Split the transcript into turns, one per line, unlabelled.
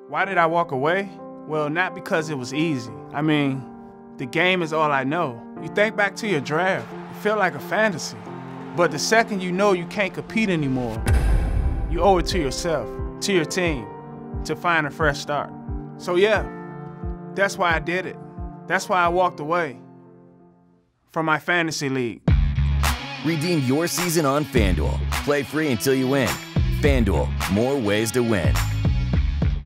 Why did I walk away? Well, not because it was easy. I mean, the game is all I know. You think back to your draft, it felt like a fantasy. But the second you know you can't compete anymore, you owe it to yourself, to your team, to find a fresh start. So yeah, that's why I did it. That's why I walked away from my fantasy league.
Redeem your season on FanDuel. Play free until you win. FanDuel, more ways to win.